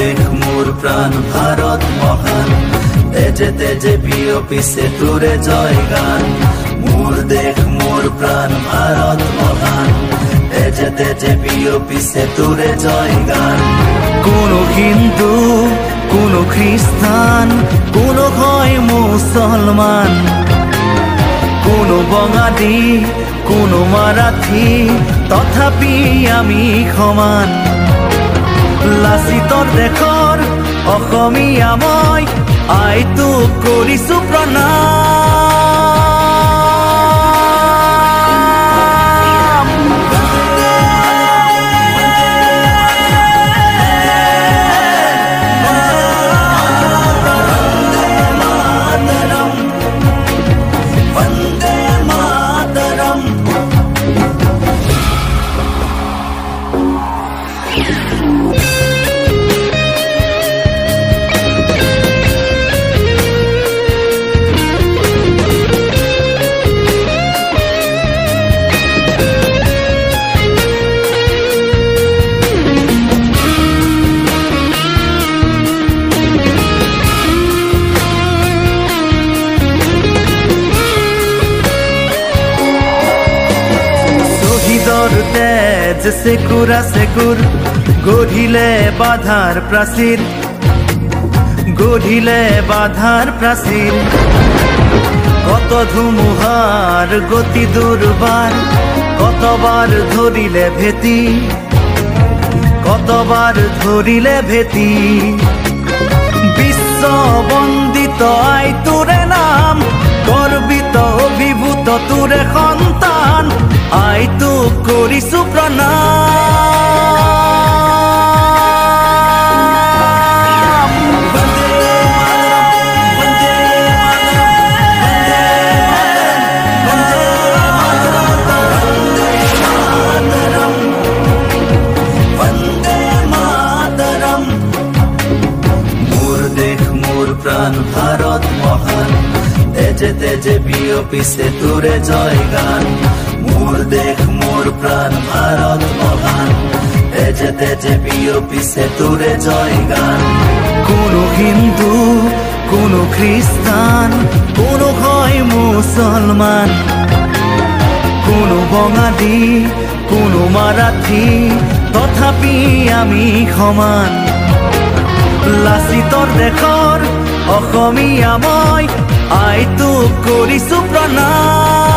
দেশ মোৰ প্ৰাণ ভাৰত মহান তেজে তেজে বিয়পিছে তোৰে জয় গান মোৰ দেশ মোৰ প্ৰাণ ভাৰত মহান তেজে তেজে বিয়পিছে তোৰে জয় গান কোনো হিন্দু কোনো খ্রিস্টান কোনো হয় মুসলমান কোনো বঙালী কোনো মাৰাঠী তথাপি আমি সমান লাচিতৰ দেশৰ অসমীয়া মই আইতো কৰিছো প্ৰণাম বন্দে মাতৰম তেজ সেকুরা সেকুর গঢ়িলে বাধাৰ প্ৰাচীৰ গঢ়িলে বাধাৰ প্ৰাচীৰ কত ধুমুহাৰ গতি দুৰ্বাৰ কতবাৰ ধৰিলে ভেটি কতবাৰ ধৰিলে ভেটি বিশ্ব বন্দিত আই তোৰে নাম গৰ্বিত অভিভূত তোৰে সন্তান আইতো কৰিছো প্ৰণাম বন্দে মাতৰম মোৰ দেশ মোৰ প্ৰাণ ভাৰত মহান তেজে তেজে বিয়পিছে তোৰে জয় গান মোৰ দেশ মোৰ প্ৰাণ ভাৰত মহান তেজে তেজে বিয়পিছে তোৰে জয় গান কোনো হিন্দু কোনো খ্রিস্টান কোনো হয় মুসলমান কোনো বঙালী কোনো মাৰাঠী তথাপি আমি সমান লাচিতৰ দেশৰ অসমীয়া মই আইতো কৰিছো প্ৰণাম